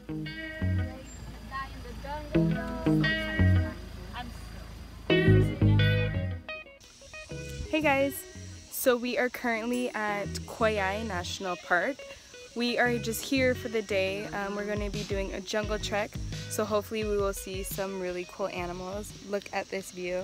Hey guys, so we are currently at Khao Yai National Park. We are just here for the day. We're going to be doing a jungle trek, so hopefully we will see some really cool animals. Look at this view.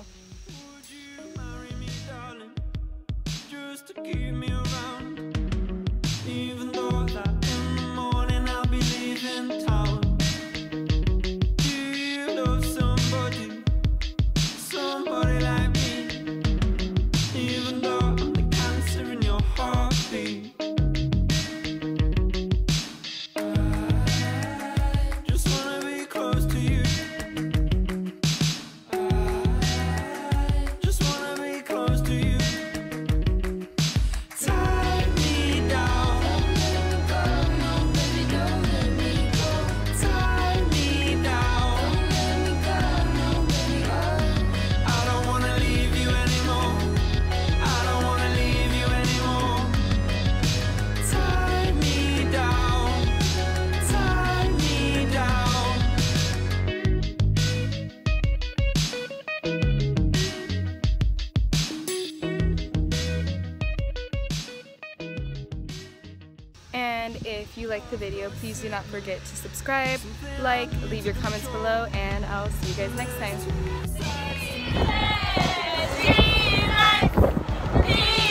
And if you like the video, please do not forget to subscribe, like, leave your comments below, and I'll see you guys next time.